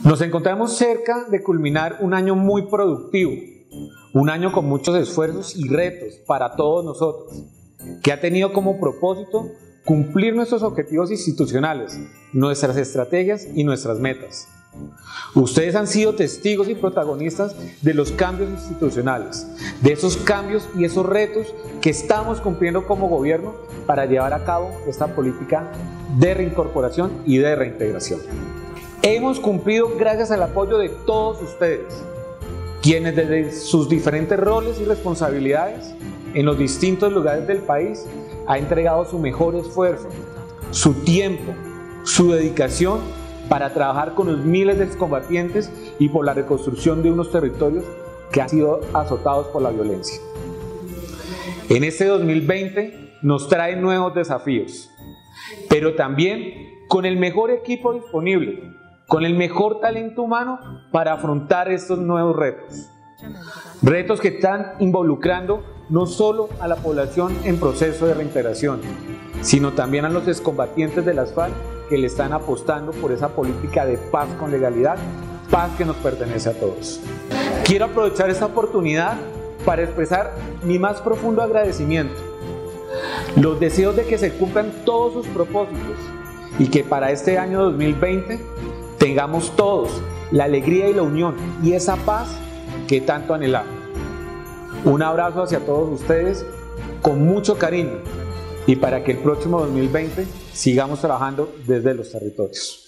Nos encontramos cerca de culminar un año muy productivo, un año con muchos esfuerzos y retos para todos nosotros, que ha tenido como propósito cumplir nuestros objetivos institucionales, nuestras estrategias y nuestras metas. Ustedes han sido testigos y protagonistas de los cambios institucionales, de esos cambios y esos retos que estamos cumpliendo como gobierno para llevar a cabo esta política de reincorporación y de reintegración. Hemos cumplido gracias al apoyo de todos ustedes, quienes desde sus diferentes roles y responsabilidades en los distintos lugares del país han entregado su mejor esfuerzo, su tiempo, su dedicación para trabajar con los miles de excombatientes y por la reconstrucción de unos territorios que han sido azotados por la violencia. En este 2020 nos trae nuevos desafíos, pero también con el mejor equipo disponible, con el mejor talento humano para afrontar estos nuevos retos. Retos que están involucrando no solo a la población en proceso de reintegración, sino también a los excombatientes de las FARC que le están apostando por esa política de paz con legalidad, paz que nos pertenece a todos. Quiero aprovechar esta oportunidad para expresar mi más profundo agradecimiento, los deseos de que se cumplan todos sus propósitos y que para este año 2020 tengamos todos la alegría y la unión y esa paz que tanto anhelamos. Un abrazo hacia todos ustedes con mucho cariño y para que el próximo 2020 sigamos trabajando desde los territorios.